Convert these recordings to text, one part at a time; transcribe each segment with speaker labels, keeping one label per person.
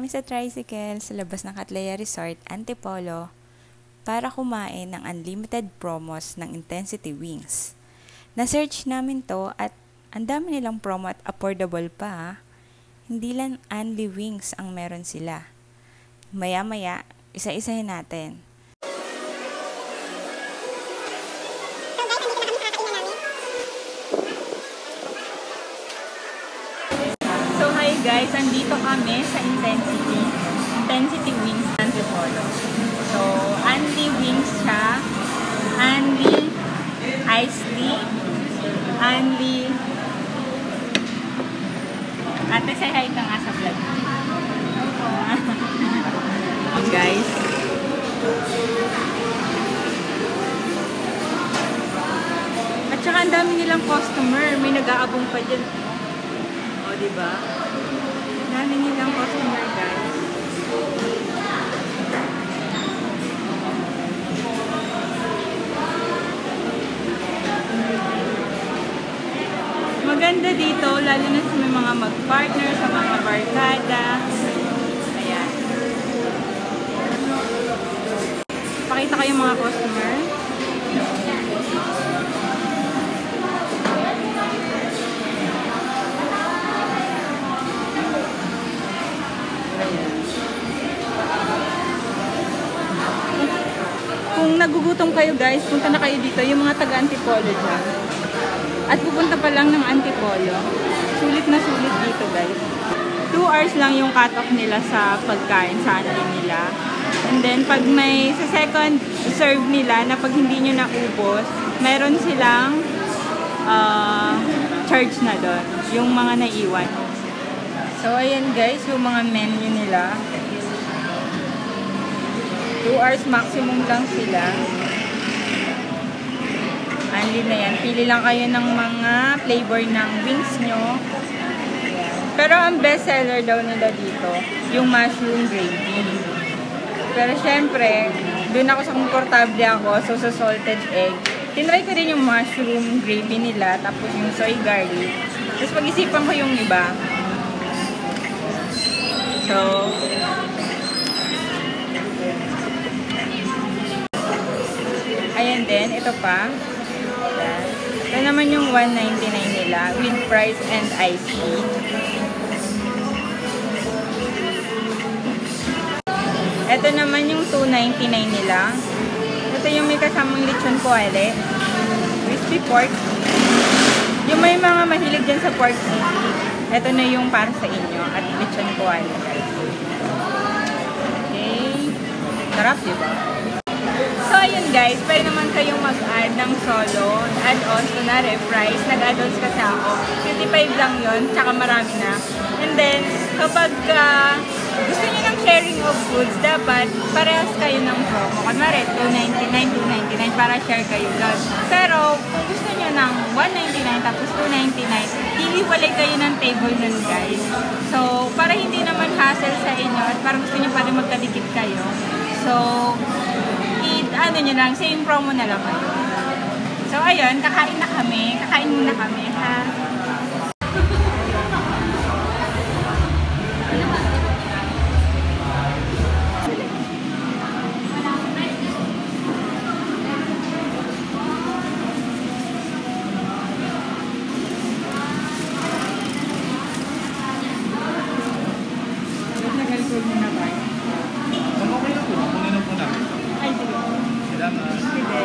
Speaker 1: kami sa tricycle sa labas ng Catlaya Resort, Antipolo, para kumain ng unlimited promos ng Intensity Wings. Na-search namin to at ang dami nilang promo at affordable pa. Hindi lang Unli Wings ang meron sila. Maya-maya, isa-isahin natin. So hi guys, andito kami sa Intensity Wings Antipolo. So, Unli Wings siya. Unli Iced Tea. Unli. Ate, say hi ka nga sa vlog. Guys. At saka ang dami nilang customer. May nag-aabong pa dyan. O, diba? Dami nilang customer, guys. Maganda dito, lalo na sa may mga mag-partner, sa mga barkada. Ayan. Pakita ko yung mga customer. Kung nagugutom kayo guys, punta na kayo dito, yung mga taga-Antipolo dyan. At pupunta pa lang ng Antipolo. Sulit na sulit dito guys. 2 hours lang yung cut-off nila sa pagkain, sa Unli nila. And then pag may sa second serve nila na pag hindi nyo naubos, meron silang charge na doon. Yung mga naiwan. So ayan guys, yung mga menu nila. 2 hours maximum lang sila. Unli na yan. Pili lang kayo ng mga flavor ng wings nyo. Pero ang best seller daw nila dito, yung mushroom gravy. Pero syempre, dun ako sa komportable ako, so sa salted egg. Tinry ko din yung mushroom gravy nila, tapos yung soy garlic. Tapos pag-isipan ko yung iba. So, ayan din, ito pa. Ito naman yung 199 nila with fries and iced tea. Ito naman yung 299 nila. Ito yung may kasamang lechon kuwale. Crispy pork. Yung may mga mahilig dyan sa pork sisig. Ito na yung para sa inyo at lechon kuwale. Okay. Sarap, diba? So, ayun guys, pwede naman kayong mag-add ng solo, add-ons, kunwari, fries, nag-add-ons kasi ako. 55 lang yun, tsaka marami na. And then, kapag gusto niyo ng sharing of goods, dapat parehas kayo ng promo. Kunwari, 299, 299 para share kayo doon. Pero, kung gusto niyo ng 199 tapos 299, hiliwalay kayo ng table nun guys. So, para hindi naman hassle sa inyo at para gusto niyo pa rin magkadikit kayo. So, ano nyo lang, same promo na lang kayo. So, ayun, kakain na kami. Kakain muna kami, ha? Nag-alcohol muna ba?
Speaker 2: Okay na po. Kunin na po namin.
Speaker 1: Ay, sige.
Speaker 2: Salamat.
Speaker 1: Sige.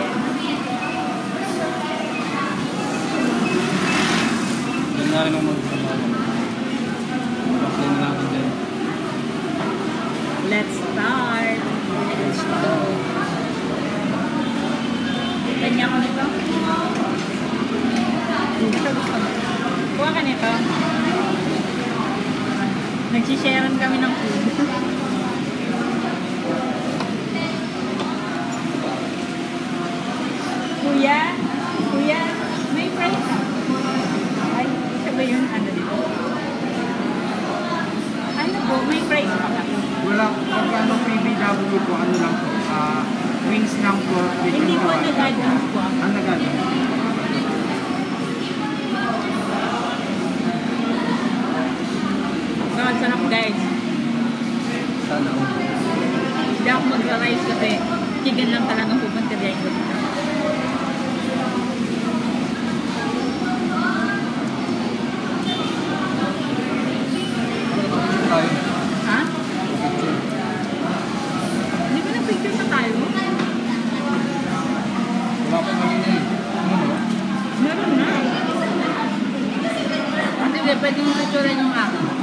Speaker 2: Doon nga rin ang mag-sama. Mag-apply na natin dyan.
Speaker 1: Let's start. Let's go. Kanya ko nito. Ito gusto mo. Kuha ka nito. Nagsisharean kami ng food. Kuya, may fries. Ay, isa ba yun? Ano dito? Ano po? May fries pa ka?
Speaker 2: Wala. Pag ano PBW po, ano lang po. Wings lang po.
Speaker 1: Hindi po nag-add-ons po.
Speaker 2: Ang nag-add-ons.
Speaker 1: Sarap guys. Hindi, pwede mo picturean yung akin.